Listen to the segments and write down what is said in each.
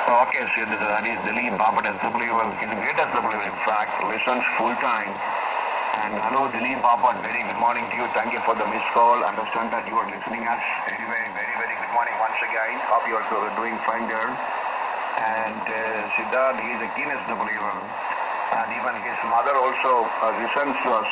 Okay, so that is Dilip Bapat SWL. He's the greatest SWL, in fact, listens full time. And hello, Dilip Bapat, very good morning to you. Thank you for the missed call. Understand that you are listening us. Anyway, very, very good morning once again. Hope you are doing fine there. And Siddharth, he is a keen SWL. And even his mother also listens to us.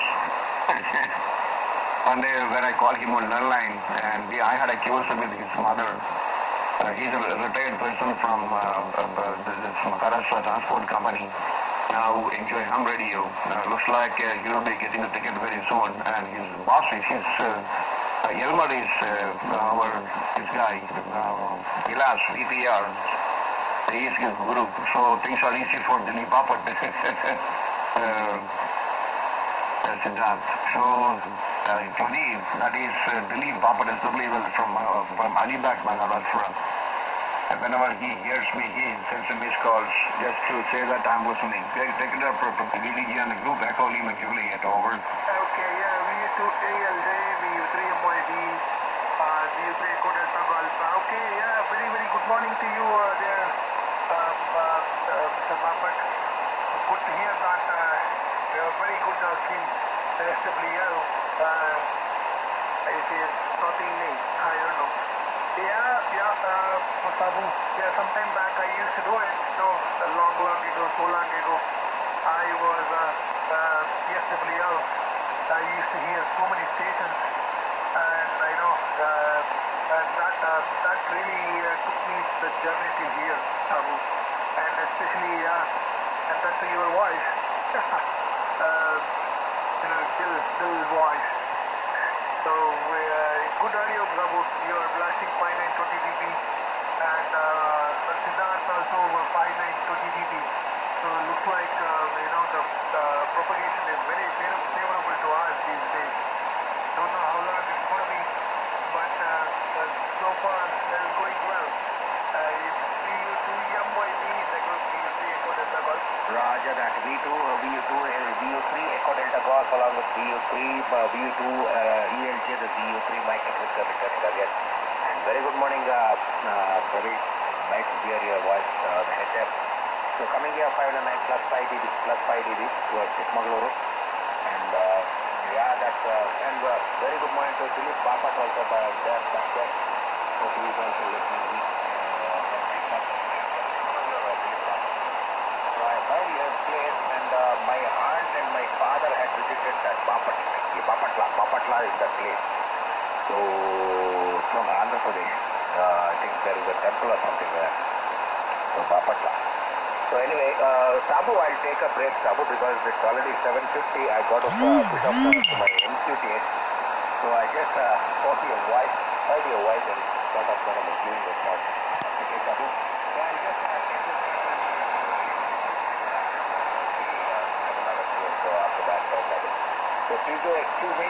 One day when I called him on landline, and I had a close with his mother. He's a retired person from this Maharashtra Transport Company. Now enjoy ham radio. Looks like he will be getting a ticket very soon. And his boss is Yelmar is this guy, Vilas, VPR. He is his guru. So things are easy for Dilip Bapat. Siddharth. So Pradeep, that is Dilip Bapat from Alibag, Maharashtra. And whenever he hears me, he sends me missed calls just to say that I'm listening. Take it up from DDG and the group, Echo Lima Juliet, over. Okay, yeah, VU2 ALJ, VU3 MYD, VU3 Echo Delta Alpha. Okay, yeah, very, very good morning to you there, Mr. Bapat. Good to hear that you are very good team, SWL. It is starting name, I don't know. Sabu, sometime back I used to do it, long ago, so long ago. I was SWL. I used to hear so many stations, and I know that really took me the journey to here, Sabu, and especially and that's your voice, Dill voice. So good audio, Sabu. You are blasting 5920 dB, and Siddharth also 5920 dB. So it looks like the propagation is very favorable to us these days. Don't know how long it's going to be, but so far it is going well. It's VU2 MYD, the group VU3 Echo Delta Golf. Roger that. VU3 Echo Delta Golf along with VU2 ELJ, the VU3 Mike Victor returning again. And very good morning, Pradeep. Nice to hear your voice, the HF. So coming here 509 plus 5 dB towards Chikmagaluru. And that's and very good morning to Dilip Bapat also there back there. Hope he is also listening. So I heard your place, and my aunt and my father had visited that Bapatla is that place. So from Andhra Pradesh, I think there is a temple or something there. So Bapatla. So anyway, Sabu, I'll take a break, Sabu, because it's already 7:50. I got to push up to my MQTH. So I just heard your voice, and thought of when I'm doing the shot. Okay, Sabu. So I'll just take this. So after that, Sabu. So please do excuse me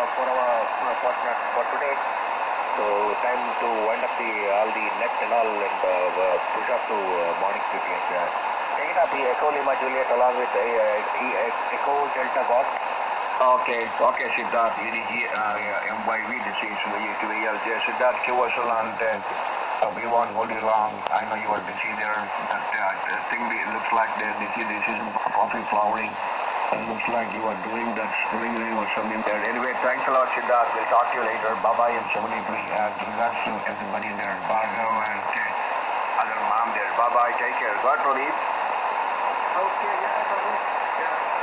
for today. So time to wind up all the net and all, and push up to morning QTH. Take it up, Echo Lima Juliet along with Echo Delta Golf. Okay, Siddharth, EDG, MYV, this is VU2 ELJ. Siddharth, QSL, and we won't hold you long. I know you are busy there. I think it looks like this is coffee flowering. It looks like you are doing that spring or something there. Anyway, thanks a lot, Siddharth. We'll talk to you later. Bye-bye and 73. Congrats to everybody there. Bhargav and other mom there. Bye-bye. Take care. God, Pradeep. Okay, yeah, Sabu. Yeah.